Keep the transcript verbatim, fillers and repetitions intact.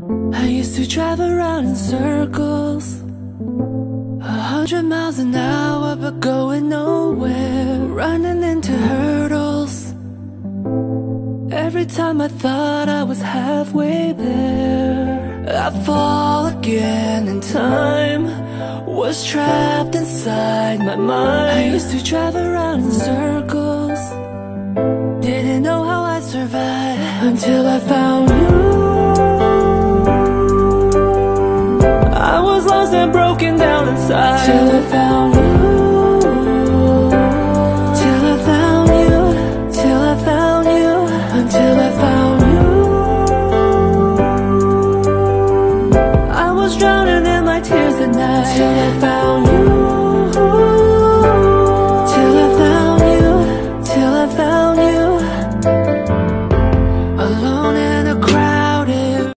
I used to drive around in circles, a hundred miles an hour, but going nowhere, running into hurdles. Every time I thought I was halfway there, I'd fall again, and time was trapped inside my mind. I used to drive around in circles, didn't know how I'd survive until I found you. I was lost and broken down inside, till I found you. Till I found you. Till I found you. Until I found you. I was drowning in my tears at night, till I found you.